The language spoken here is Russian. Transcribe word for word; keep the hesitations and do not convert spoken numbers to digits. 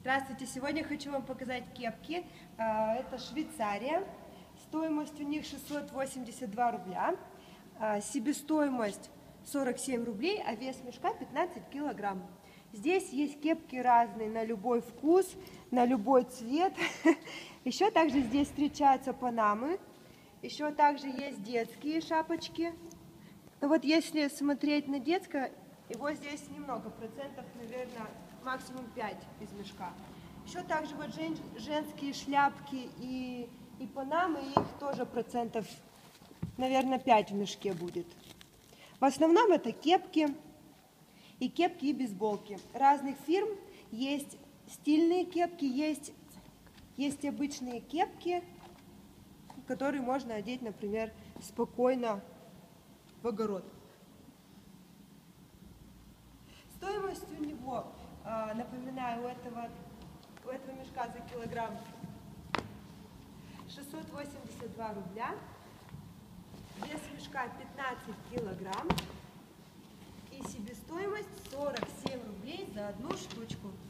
Здравствуйте! Сегодня хочу вам показать кепки. Это Швейцария. Стоимость у них шестьсот восемьдесят два рубля. Себестоимость сорок семь рублей, а вес мешка пятнадцать килограмм. Здесь есть кепки разные, на любой вкус, на любой цвет. Еще также здесь встречаются панамы. Еще также есть детские шапочки. Но вот если смотреть на детское, его здесь немного, процентов, наверное, максимум пять из мешка. Еще также вот жен, женские шляпки и, и панамы, их тоже процентов, наверное, пять в мешке будет. В основном это кепки, и кепки, и бейсболки. Разных фирм есть стильные кепки, есть, есть обычные кепки, которые можно одеть, например, спокойно в огород. Стоимость у него, напоминаю, у этого, у этого мешка за килограмм шестьсот восемьдесят два рубля. Вес мешка пятнадцать килограмм. И себестоимость сорок семь рублей за одну штучку.